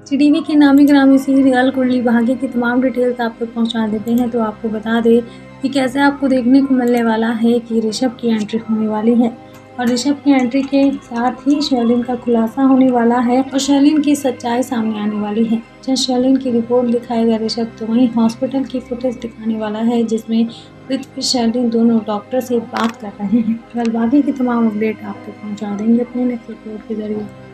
TV के नामी गिरामी सीरियल कुंडली भाग्य की तमाम डिटेल्स आप तक पहुंचा देते हैं। तो आपको बता दें कि कैसे आपको देखने को मिलने वाला है कि ऋषभ की एंट्री होने वाली है और ऋषभ की एंट्री के साथ ही शर्लिन का खुलासा होने वाला है और शर्लिन की सच्चाई सामने आने वाली है। जहाँ शर्लिन की रिपोर्ट दिखाएगा ऋषभ, तो वहीं हॉस्पिटल की फुटेज दिखाने वाला है जिसमें पृथ्वी शर्लिन दोनों डॉक्टर से बात कर रहे हैं। कल बाकी की तमाम अपडेट आप तक पहुँचा देंगे अपने नेक्स्ट रिपोर्ट के जरिए।